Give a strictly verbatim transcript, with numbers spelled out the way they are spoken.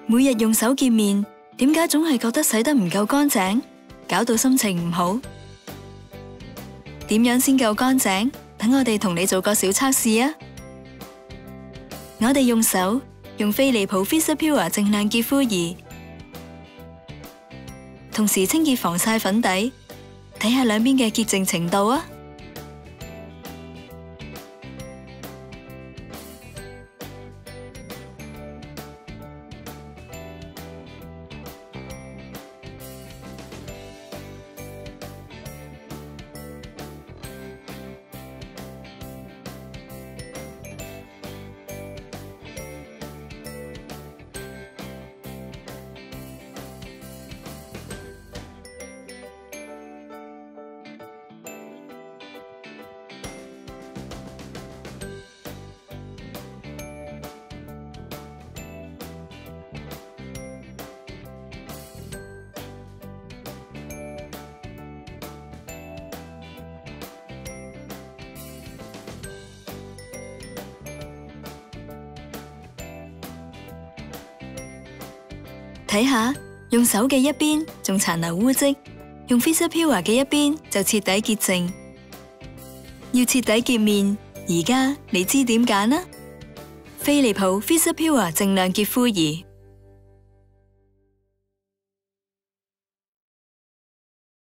每日用手潔面，點解總係覺得洗得唔夠乾淨，搞到心情唔好？點樣先夠乾淨？等我哋同你做個小測試啊！我哋用手用飛利浦 Visa-Pure 淨亮潔膚儀，同時清潔防曬粉底，睇下兩邊嘅潔淨程度啊！睇下，用手嘅一邊仲殘留污漬，用 Visa-Pure 嘅一邊就徹底潔淨。要徹底潔面，而家你知點揀啦？飛利浦 Visa-Pure淨亮潔膚儀。